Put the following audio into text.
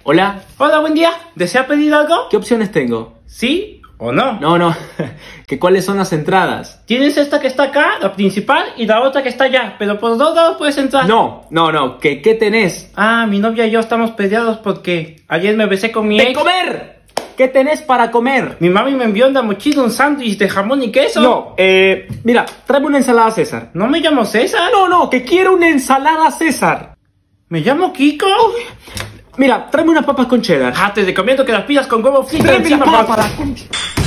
Hola. Hola, buen día. ¿Desea pedir algo? ¿Qué opciones tengo? ¿Sí o no? No. ¿Que cuáles son las entradas? Tienes esta que está acá, la principal, y la otra que está allá. Pero por 2 lados puedes entrar. No. ¿Qué tenés? Ah, mi novia y yo estamos peleados porque ayer me besé con mi ¡De ex. comer! ¿Qué tenés para comer? Mi mami me envió en la mochila un sándwich de jamón y queso. No, mira, tráeme una ensalada César. ¿No me llamo César? No, que quiero una ensalada César. ¿Me llamo Kiko? Mira, tráeme unas papas con cheddar. Ah, te recomiendo que las pidas con huevo frito Tráeme encima, las papá. papas.